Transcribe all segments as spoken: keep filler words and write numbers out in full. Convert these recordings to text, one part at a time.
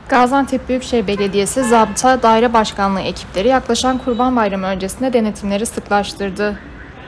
Gaziantep Büyükşehir Belediyesi Zabıta Daire Başkanlığı ekipleri yaklaşan Kurban Bayramı öncesinde denetimleri sıklaştırdı.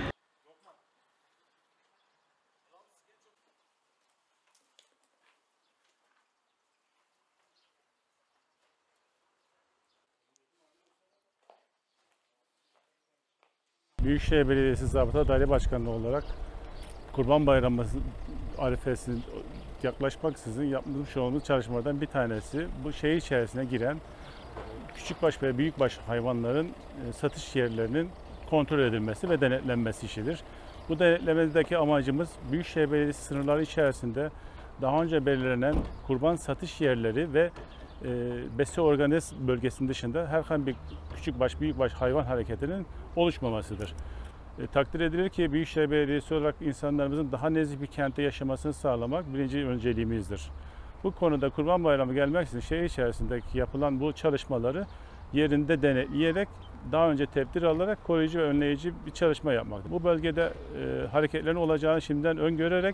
Büyükşehir Belediyesi Zabıta Daire Başkanlığı olarak Kurban Bayramı arifesinin yaklaşmaksızın yapmış olduğumuz çalışmalardan bir tanesi bu şehir içerisine giren küçükbaş ve büyükbaş hayvanların satış yerlerinin kontrol edilmesi ve denetlenmesi işidir. Bu denetlemedeki amacımız Büyükşehir Belediyesi sınırları içerisinde daha önce belirlenen kurban satış yerleri ve e, besi organiz bölgesinin dışında herhangi bir küçükbaş büyükbaş hayvan hareketinin oluşmamasıdır. E, takdir edilir ki Büyükşehir Belediyesi olarak insanlarımızın daha nezih bir kentte yaşamasını sağlamak birinci önceliğimizdir. Bu konuda Kurban Bayramı gelmeksizin şehir içerisindeki yapılan bu çalışmaları yerinde denetleyerek daha önce tedbir alarak koruyucu ve önleyici bir çalışma yapmaktadır. Bu bölgede e, hareketlerin olacağını şimdiden öngörerek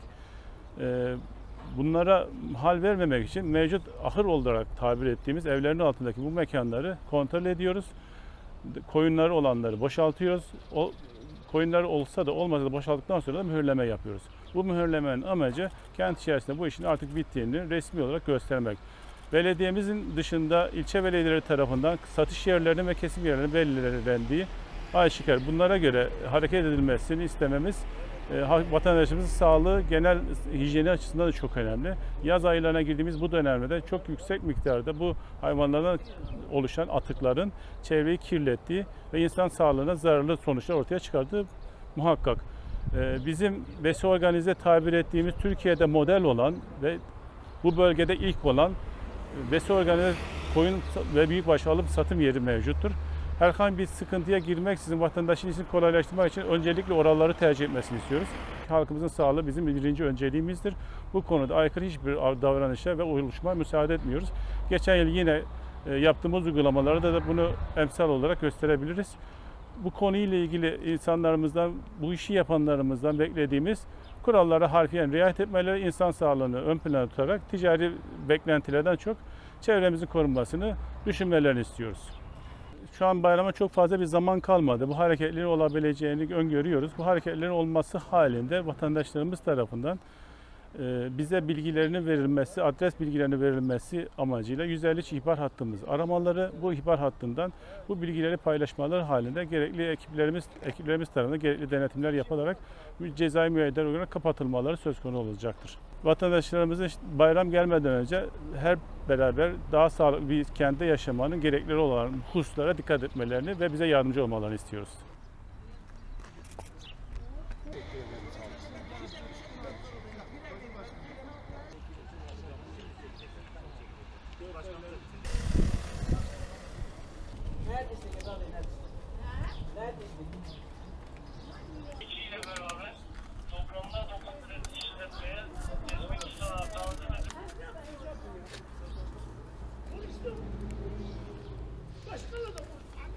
e, bunlara hal vermemek için mevcut ahır olarak tabir ettiğimiz evlerin altındaki bu mekanları kontrol ediyoruz. Koyunları olanları boşaltıyoruz. O koyunları olsa da olmasa da boşalttıktan sonra da mühürleme yapıyoruz. Bu mühürlemenin amacı kent içerisinde bu işin artık bittiğini resmi olarak göstermek. Belediyemizin dışında ilçe belediyeleri tarafından satış yerlerinin ve kesim yerlerinin belirlendiği aşikar. Bunlara göre hareket edilmesini istememiz vatandaşımızın sağlığı, genel hijyeni açısından da çok önemli. Yaz aylarına girdiğimiz bu dönemde de çok yüksek miktarda bu hayvanlardan oluşan atıkların çevreyi kirlettiği ve insan sağlığına zararlı sonuçlar ortaya çıkardığı muhakkak. Bizim besi organize tabir ettiğimiz Türkiye'de model olan ve bu bölgede ilk olan besi organize koyun ve büyükbaş alım satım yeri mevcuttur. Herhangi bir sıkıntıya girmeksizin vatandaşın işini kolaylaştırmak için öncelikle oraları tercih etmesini istiyoruz. Halkımızın sağlığı bizim birinci önceliğimizdir. Bu konuda aykırı hiçbir davranışa ve oluşmaya müsaade etmiyoruz. Geçen yıl yine yaptığımız uygulamalarda da bunu emsal olarak gösterebiliriz. Bu konuyla ilgili insanlarımızdan, bu işi yapanlarımızdan beklediğimiz kurallara harfiyen riayet etmeleri, insan sağlığını ön plana tutarak ticari beklentilerden çok çevremizin korunmasını düşünmelerini istiyoruz. Şu an bayrama çok fazla bir zaman kalmadı. Bu hareketlerin olabileceğini öngörüyoruz. Bu hareketlerin olması halinde vatandaşlarımız tarafından bize bilgilerinin verilmesi, adres bilgilerinin verilmesi amacıyla yüz elli üç ihbar hattımız aramaları, bu ihbar hattından bu bilgileri paylaşmaları halinde gerekli ekiplerimiz ekiplerimiz tarafından gerekli denetimler yapılarak cezai müeyyidler olarak kapatılmaları söz konusu olacaktır. Vatandaşlarımızın bayram gelmeden önce her beraber daha sağlıklı bir kentte yaşamanın gerekleri olan hususlara dikkat etmelerini ve bize yardımcı olmalarını istiyoruz. Neredesin abi, neredesin? Neredesin? İçiyle beraber toprağında toprakları işletmeye ezmek için anahtarlıdır.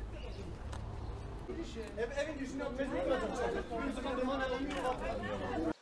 Evin yüzüne mecbur olacak.